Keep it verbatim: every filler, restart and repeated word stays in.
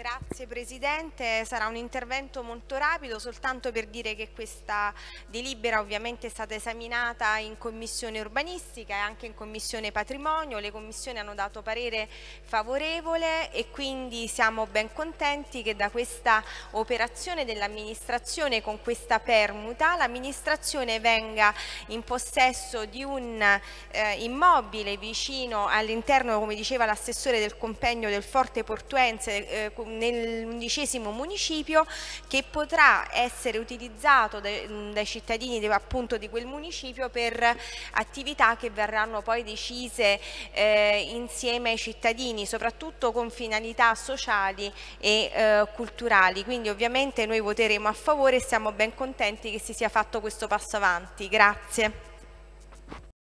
Grazie Presidente, sarà un intervento molto rapido, soltanto per dire che questa delibera ovviamente è stata esaminata in Commissione Urbanistica e anche in Commissione Patrimonio. Le commissioni hanno dato parere favorevole e quindi siamo ben contenti che da questa operazione dell'amministrazione, con questa permuta, l'amministrazione venga in possesso di un eh, immobile vicino all'interno, come diceva l'assessore, del compendio del Forte Portuense, eh, nell'undicesimo municipio, che potrà essere utilizzato dai, dai cittadini de, appunto di quel municipio per attività che verranno poi decise eh, insieme ai cittadini, soprattutto con finalità sociali e eh, culturali. Quindi ovviamente noi voteremo a favore e siamo ben contenti che si sia fatto questo passo avanti. Grazie.